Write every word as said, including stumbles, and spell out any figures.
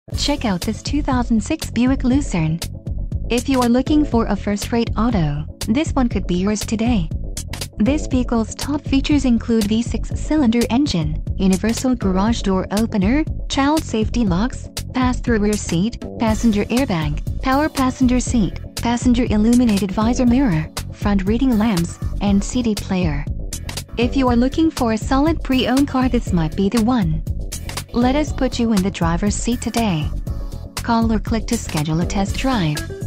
Check out this two thousand six Buick Lucerne. If you are looking for a first-rate auto, this one could be yours today. This vehicle's top features include V six cylinder engine, universal garage door opener, child safety locks, pass-through rear seat, passenger airbag, power passenger seat, passenger illuminated visor mirror, front reading lamps, and C D player. If you are looking for a solid pre-owned car, this might be the one. Let us put you in the driver's seat today. Call or click to schedule a test drive.